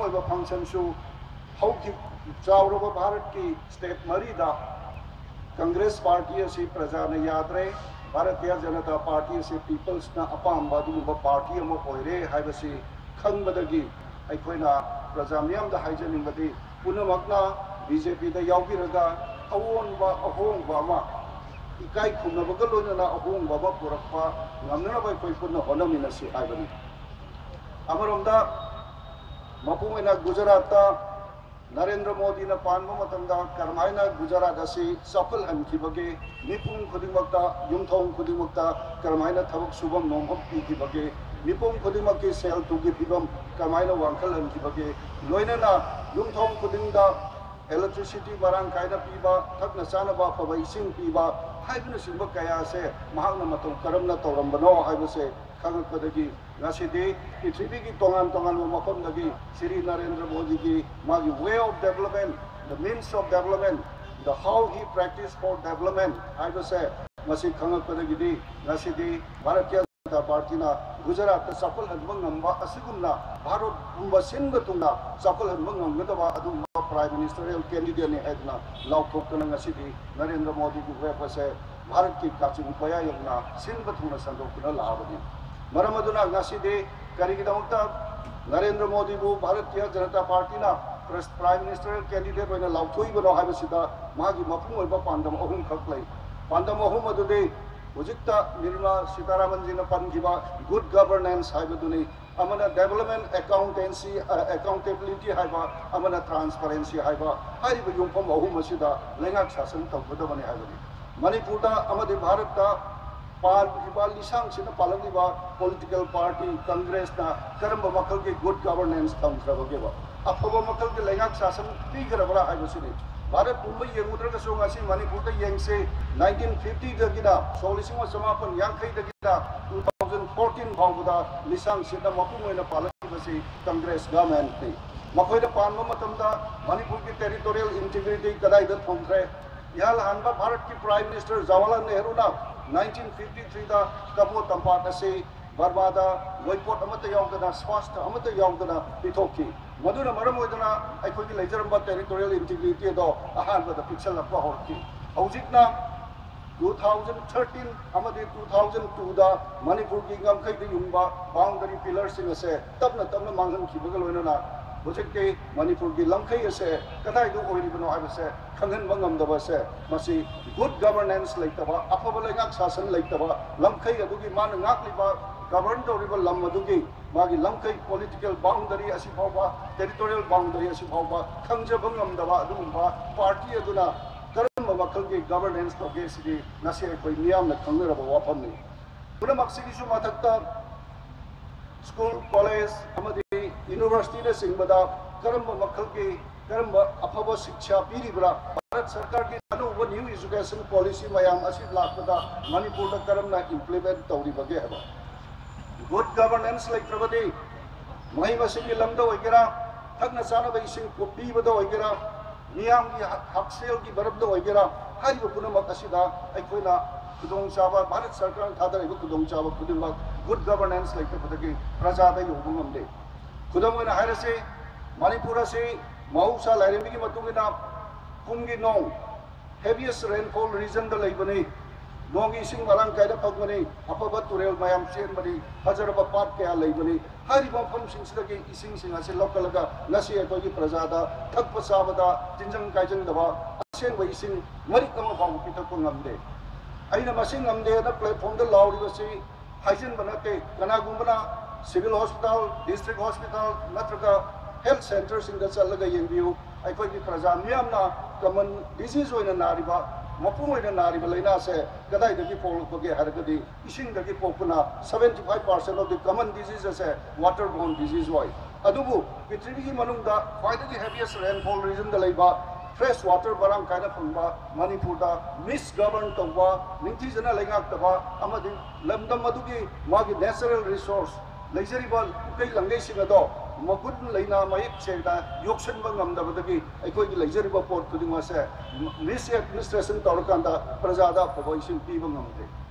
मरुओइबा function सु हौकि चावरबा भारत की state मरीदा Congress party असी प्रजा ने यादरे भारतीय जनता पार्टी असी पीपल्स ना अपाम बादुबा पार्टी अमा ओइरे हाइबसी खंगबदगी अखोइना प्रजा मियाम दा हाइजनिंगबदी पुनमकना बीजेपी दा यावगिरगा अवोनबा अहोंगबा मा इकाई खुमनबगा लोइनना अहोंगबा बा पुरकपा ngamnaba koi punna honaminasi haibani amaronda mapungaina Gujarat ta Narendra Modi na panma matanda karmaina Gujarat asi safal hankhibage mipum khudimakta yumthong khudimakta karmaina thabak subam nomham pikibage mipum khudimaki sel tugi phibam karmaina wangkhal hankhibage loinana yumthong khudingda electricity barang kaina piba thakna sanaba phaba ising piba haibna simba kaya se mahakna matau karamna tawrambano haibase khangakpadagi ngasidi prithvi ki tongan tongan mafam dagi Shri Narendra Modi ki magi way of development, the means of development, the how he practiced for development haibase masi khangakpadagi di ngasidi Bharatiya Janata Party na Gujarat ta safal hanbang ngamba asigumna Bharat umba sinba tungna safal hanbang ngamgadaba adu Prime Ministerial candidate ने है ना लाभ ठोकना नसीबी नरेंद्र मोदी की वजह से भारत की काचिंग पया यंगना सिंध बथुना संदोकना लाभनी मरमदुना नसीदे करीगिदमता नरेंद्र मोदी को भारतीय जनता पार्टी ना प्राइम मिनिस्टरियल कैंडिडेट होना लाभ थोई बनो है बसिदा मागी मफुम ओइबा पांडम अहुम खक्लै पांडम अहुम अदुदे हुजिक्ता निर्मला सीतारामन जी ने पनगिबा गुड गवर्नेंस हाइबदुनी amana development accountancy accountability haiba amana transparency haiba haiba yumpham ahum asida lengak shasan tawbadabani haibani manipur da amadi bharat da par giba lisang sina palaniba political party congress na karamba makal ke good governance thamkrabageba afaba makal ke lengak shasan pigrabra haibasini Bharat Mumbai येंगुद्रगा सोंगासी मणिपुर दा येंगसे 1950 दगिदा सोलिसिंग समापन यांखै दगिदा 2014 फाउबदा लिसांग सिदा मपुंगोइना पालकिबसी Congress government नि मखोइदा पानबा मतमदा मणिपुर की territorial integrity कदाइदा थोंख्रे याल हानबा भारत की प्राइम मिनिस्टर जवाहरलाल नेहरू ना 1953 दा कबो तंपात असे बर्बादा लोइपोट अमत यावदना स्वास्थ्य अमत यावदना पिथोकी मधुना मरम होइदना अखोगी लेजरंबा टेरिटोरियल इंटीग्रिटी दो अहानबदा पिक्सल लपा होरकी हौजिकना 2013 अमदे 2002 दा मणिपुर की गमखै दि युंबा बाउंड्री पिलर सिंग असे तबना तबना मांगन खिबगल होइनना होजिकते मणिपुर की लमखै असे कदाइ दो ओइरिबनो हाइबसे खंगन बंगमदबा से मसी गुड गवर्नेंस लेतबा अफबा लेगाक शासन लेतबा लमखै अदुगी मान ngaकलिबा गवर्न तौरिबा लम अदुगी मागी लमखै पॉलिटिकल बाउंड्री असि फावबा टेरिटोरियल बाउंड्री असि फावबा खंगजबा ngमदबा अदुगुंबा पार्टी अदुना करम मखल के गवर्नेंस तौगे सिदि नसे कोइ नियमना खंगरबा वाफमनि पुनमक सिगिसु मथक्ता स्कूल कॉलेज अमदि यूनिवर्सिटी ने सिंगबदा करम मखल के करम अफबा शिक्षा पीरिबरा भारत सरकार की अनुभव न्यू एजुकेशन पॉलिसी मयाम असि लाखदा मणिपुर दा करमना इंप्लीमेंट तौरिबगे हबा गुड गवर्नेंस लेत्रबदे मही मसिंग की लमदा ओइगेरा थकना सानबा इसिंग कोपीबदा ओइगेरा मियाम की हकसेल की बरबदा ओइगेरा हारिबा पुनमक असिदा अखोइना खुदोंग चाबा भारत सरकार थादरिबा खुदोंग चाबा खुदिमक गुड गवर्नेंस लेत्रबदगी प्रजादा योबु ngamde खुदोंग ओइना हाइरसे मणिपुर से मौसा लाइरेंबी की मतुंगिना कुंगी नोंग हेवियस्ट रेनफॉल रीजन दा लेबनी नोंगी इसिंग मरांग कायदा फगमनी अफबा तुरेल मयाम चेनबनी हजरबा पाट कया लेबनी हारिबा फम सिंगसदगी इसिंग सिंग असे लोकलगा नसी अकोगी प्रजादा थकप साबदा जिंजंग कायजंग दबा असेंग इसिंग मरिक अमा फाउ पिथक ngamde aina masing ngamde na platform da lauribasi haijin banate kanagumbana civil hospital district hospital natraga health centers in the chalaga yengbiu aikogi praja miyamna common disease oina nariba mapung oina nariba laina se kadai dagi polukge haragadi ising dagi popuna 75% of the common diseases se waterborne disease oi adubu prithvi ki manungda finally heaviest rainfall region da laiba fresh water barang kaina phangba manipur da misgovern tawba ningthi jana laingak taba amadi lamdam adugi magi natural resource leiseriba kai langai singado मगुन लेना मयक सेदा योक्सन बंगमदबदगी अखोगी लेजरिबा port खुदिमा से misadministration तौरकांदा प्रजादा पॉइसन पीब ngamde